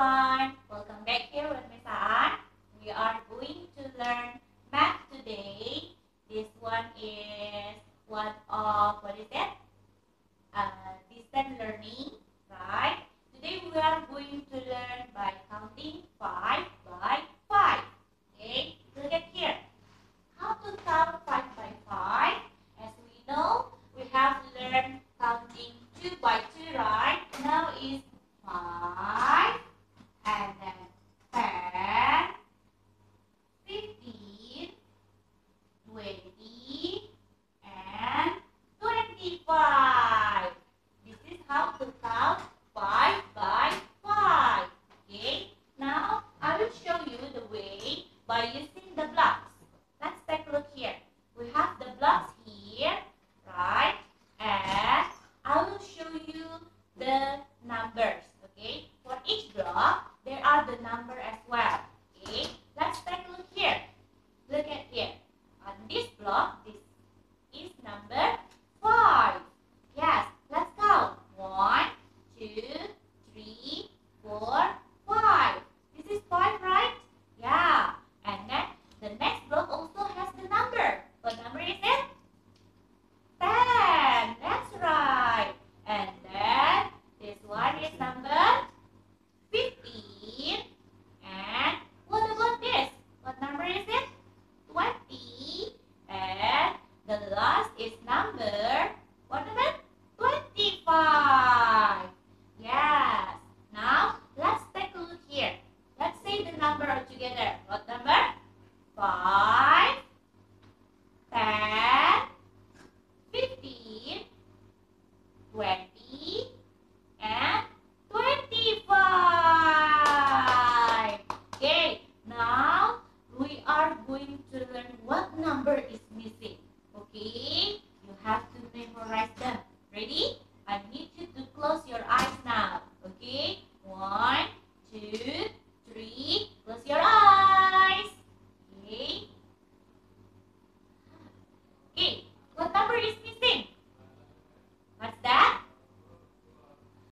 everyone, welcome back here with Miss Anne. We are going to learn math today. This one is one of, distance learning, right? Today we are going to learn by counting 5 by 5. Okay, look at here. How to count 5 by 5? As we know, we have learned counting 2 by 2, right? Now is 5 and then 10, 15, 20 and 25. This is how to count 5 by 5. Okay, now I will show you the way by using the blocks. Let's take a look here. We have the blocks here, right? And I will show you the numbers. Okay, for each block there are the number as well. Okay, let's take a look here. Look at here. On this block, this is number 5. Yes, let's count. 1, 2, 3, 4, 5. This is 5, right? Yeah. And then the next block also has the number. What number is it? 10. That's right. And then this one is number 15. And what about this? What number is it? 20. And the last is number, what number? 25. Yes. Now, let's take a look here. Let's say the number all together. What number? 5, 10, 15, 20, and 25. Okay, now we are going to learn what number is missing. Okay, you have to memorize them. Ready?